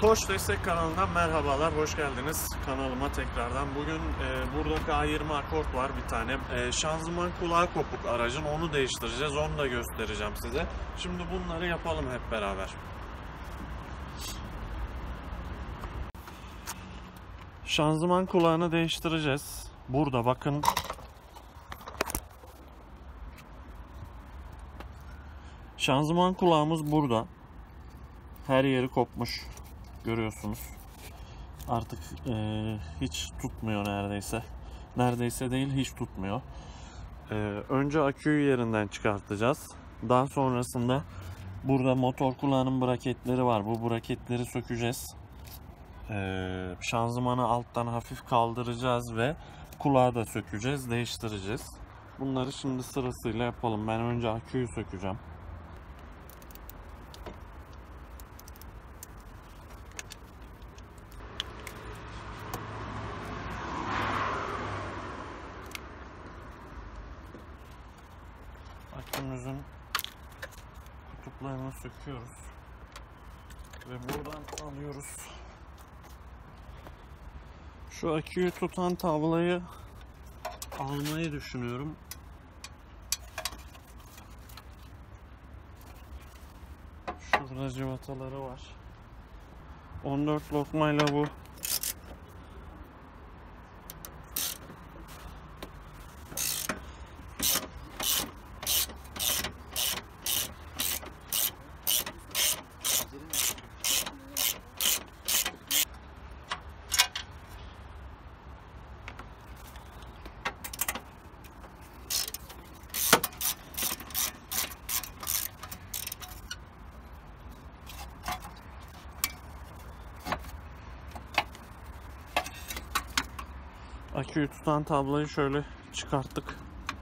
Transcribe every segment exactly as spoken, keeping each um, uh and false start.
Koç Destek kanalından merhabalar, hoş geldiniz kanalıma tekrardan. Bugün e, burada K yirmi Accord var bir tane. E, şanzıman kulağı kopuk aracın, onu değiştireceğiz, onu da göstereceğim size. Şimdi bunları yapalım hep beraber. Şanzıman kulağını değiştireceğiz. Burada bakın. Şanzıman kulağımız burada. Her yeri kopmuş. Görüyorsunuz. Artık e, hiç tutmuyor neredeyse. Neredeyse değil, hiç tutmuyor. E, önce aküyü yerinden çıkartacağız. Daha sonrasında burada motor kulağının braketleri var. Bu braketleri sökeceğiz. E, şanzımanı alttan hafif kaldıracağız ve kulağı da sökeceğiz, değiştireceğiz. Bunları şimdi sırasıyla yapalım. Ben önce aküyü sökeceğim. Akümüzün kutuplarını söküyoruz ve buradan alıyoruz. Şu aküyü tutan tablayı almayı düşünüyorum. Şurada cıvataları var. on dört lokmayla bu aküyü tutan tablayı şöyle çıkarttık.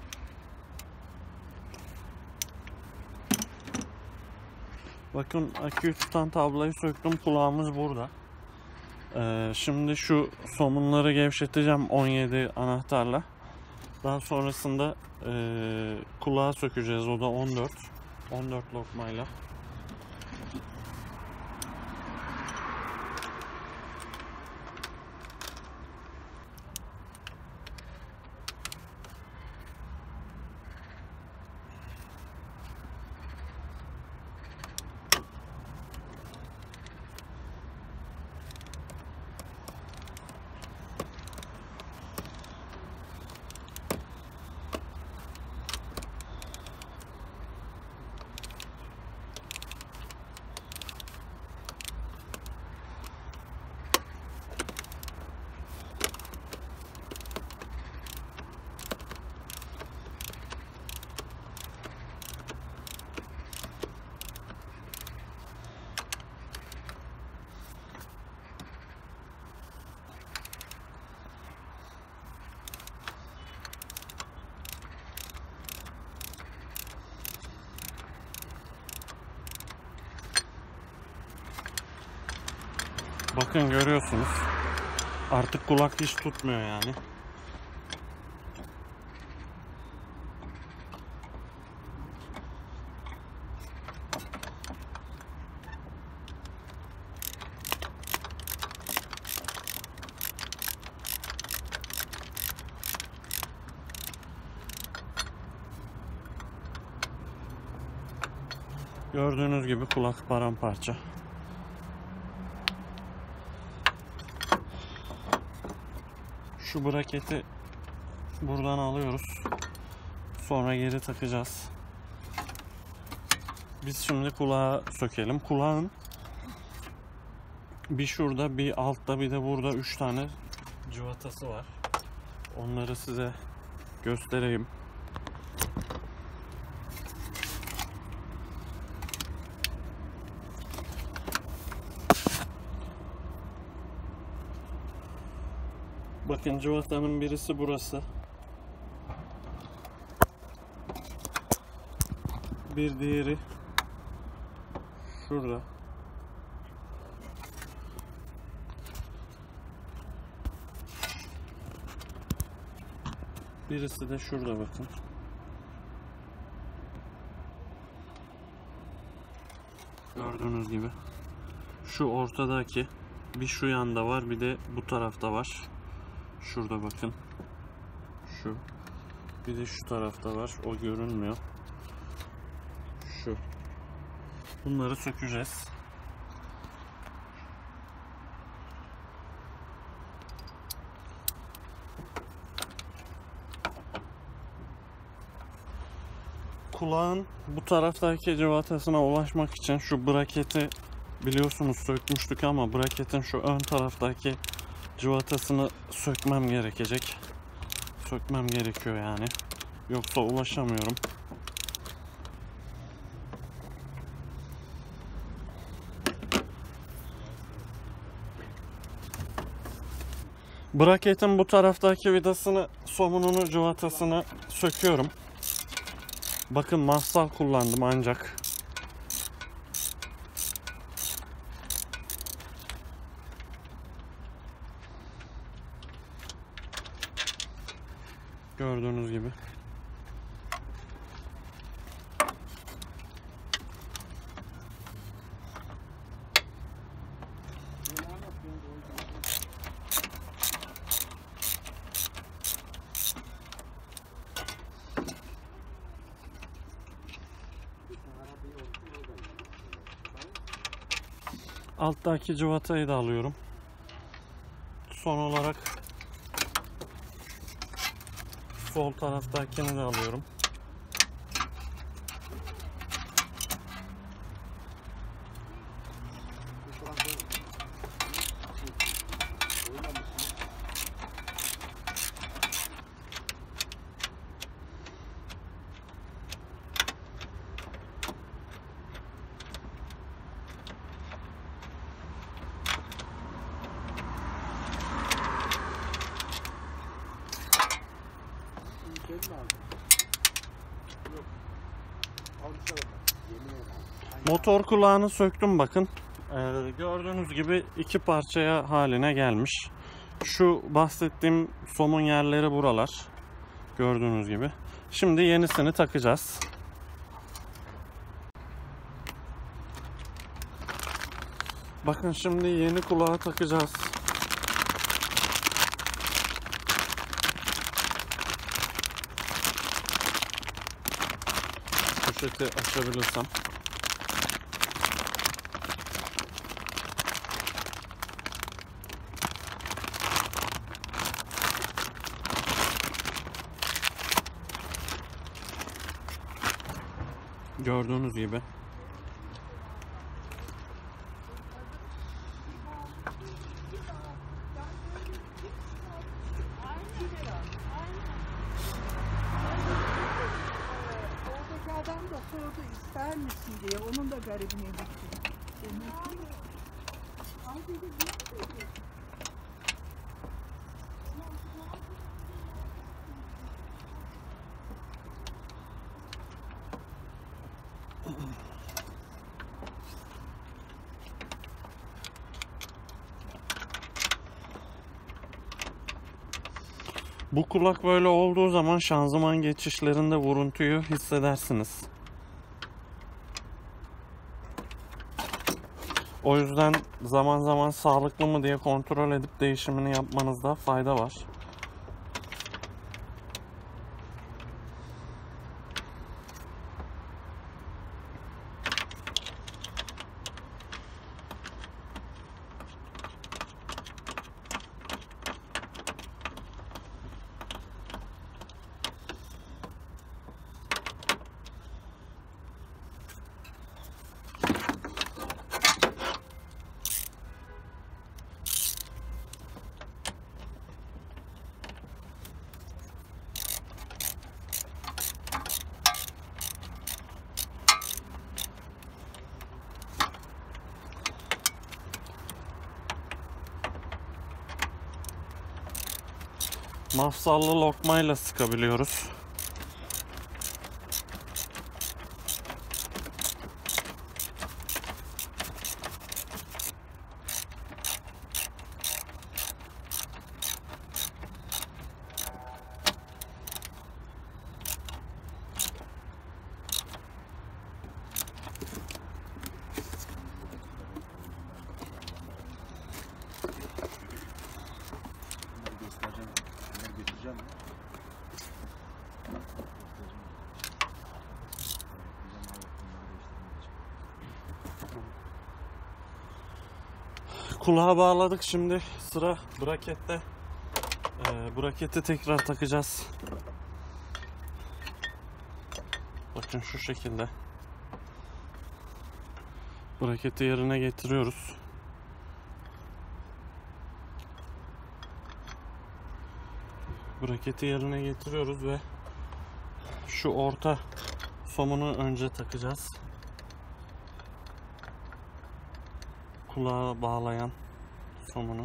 Bakın, aküyü tutan tablayı söktüm. Kulağımız burada. Ee, şimdi şu somunları gevşeteceğim on yedi anahtarla. Daha sonrasında e, kulağı sökeceğiz. O da on dört. on dört lokmayla. Bakın, görüyorsunuz. Artık kulak hiç tutmuyor yani. Gördüğünüz gibi kulak paramparça. Şu braketi buradan alıyoruz. Sonra geri takacağız. Biz şimdi kulağı sökelim. Kulağın bir şurada, bir altta, bir de burada üç tane cıvatası var. Onları size göstereyim. Bakın, cıvatanın birisi burası. Bir diğeri şurada. Birisi de şurada, bakın. Gördüğünüz gibi. Şu ortadaki bir şu yanda var, bir de bu tarafta var. Şurada bakın. Şu. Bir de şu tarafta var. O görünmüyor. Şu. Bunları sökeceğiz. Kulağın bu taraftaki cıvatasına ulaşmak için şu braketi biliyorsunuz sökmüştük ama braketin şu ön taraftaki cıvatasını sökmem gerekecek. Sökmem gerekiyor yani. Yoksa ulaşamıyorum. Braketin bu taraftaki vidasını, somununu, cıvatasını söküyorum. Bakın mafsal kullandım ancak. Gördüğünüz gibi. Alttaki cıvatayı da alıyorum. Son olarak sol taraftakini de alıyorum. Motor kulağını söktüm bakın. Ee, gördüğünüz gibi iki parçaya haline gelmiş. Şu bahsettiğim somun yerleri buralar. Gördüğünüz gibi. Şimdi yenisini takacağız. Bakın şimdi yeni kulağı takacağız. Poşeti açabilirsem. Gördüğünüz gibi. Adam da sordu ister misin diye, onun da garibine gitti. Ay dedi, ne dedi? Bu kulak böyle olduğu zaman şanzıman geçişlerinde vuruntuyu hissedersiniz. O yüzden zaman zaman sağlıklı mı diye kontrol edip değişimini yapmanızda fayda var. Mafsallı lokmayla sıkabiliyoruz. Neden? Kulağa bağladık, şimdi sıra brakette. Ee, braketi tekrar takacağız. Bakın şu şekilde. Braketi yerine getiriyoruz. Braketi yerine getiriyoruz ve şu orta somunu önce takacağız. Kulağa bağlayan somunu.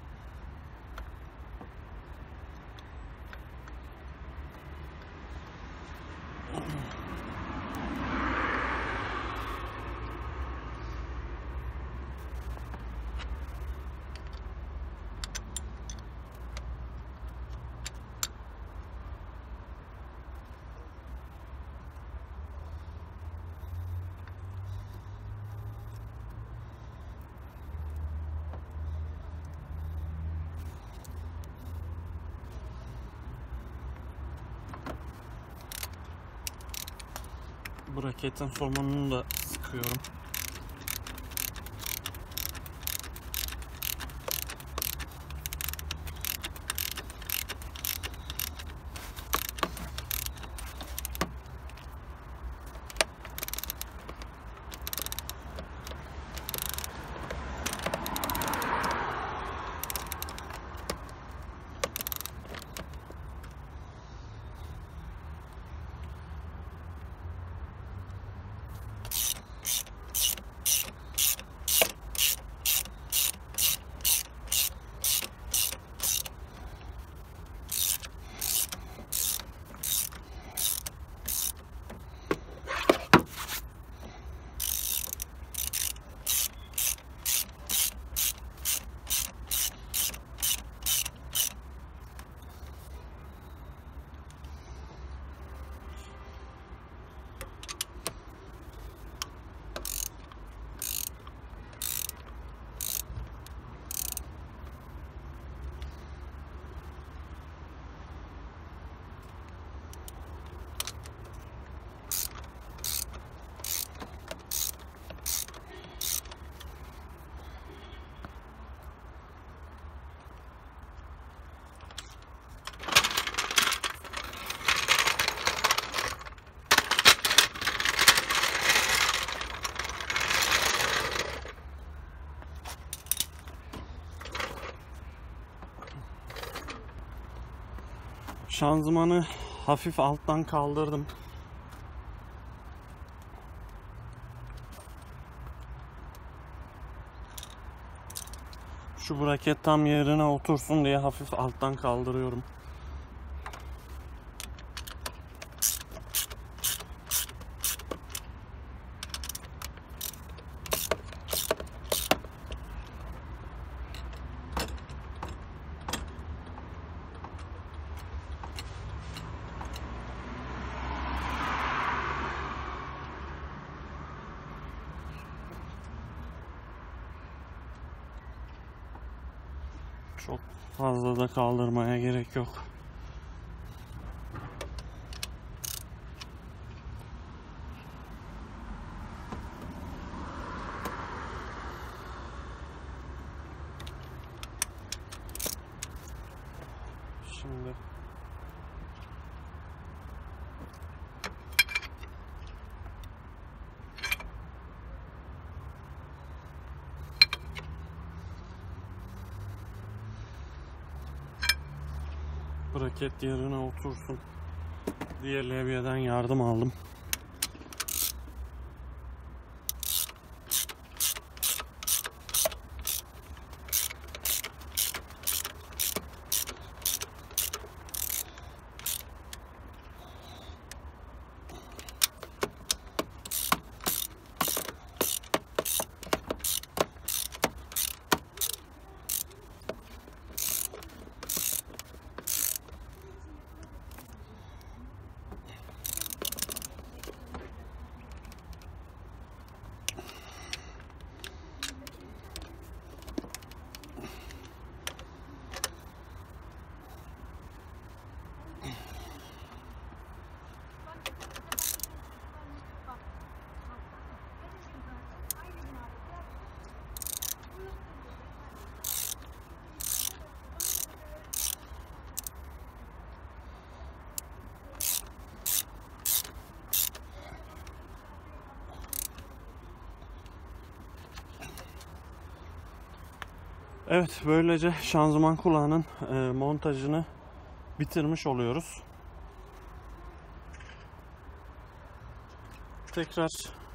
Braketin somununu da sıkıyorum. Şanzımanı hafif alttan kaldırdım. Şu braket tam yerine otursun diye hafif alttan kaldırıyorum. Çok fazla da kaldırmaya gerek yok. Şimdi braket yerine otursun diye levyeden yardım aldım. Evet, böylece şanzıman kulağının e, montajını bitirmiş oluyoruz. Tekrar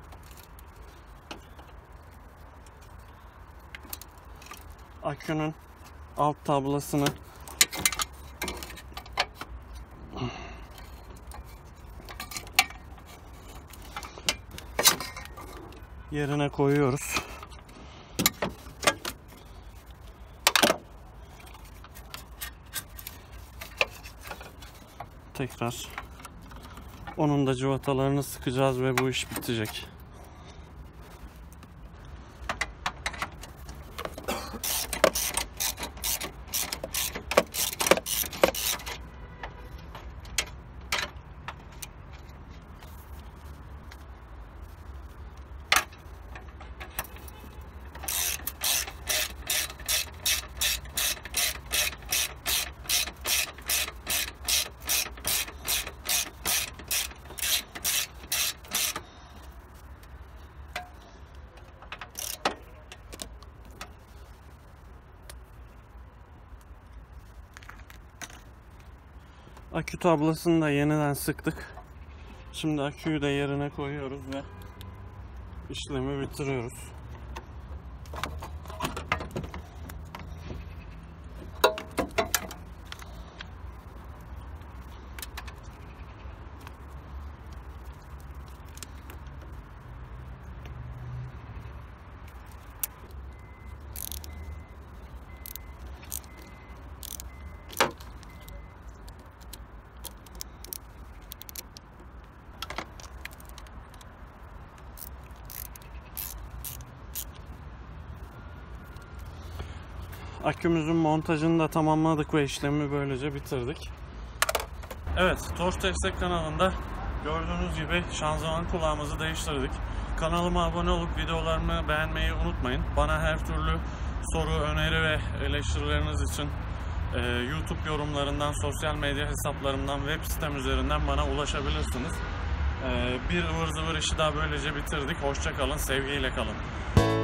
akünün alt tablasını yerine koyuyoruz. Tekrar onun da cıvatalarını sıkacağız ve bu iş bitecek. Akü tablasını da yeniden sıktık. Şimdi aküyü de yerine koyuyoruz ve işlemi bitiriyoruz. Akümüzün montajını da tamamladık ve işlemi böylece bitirdik. Evet, Torch Destek kanalında gördüğünüz gibi şanzıman kulağımızı değiştirdik. Kanalıma abone olup videolarımı beğenmeyi unutmayın. Bana her türlü soru, öneri ve eleştirileriniz için e, YouTube yorumlarından, sosyal medya hesaplarımdan, web sitem üzerinden bana ulaşabilirsiniz. E, bir ıvır zıvır işi daha böylece bitirdik. Hoşça kalın, sevgiyle kalın.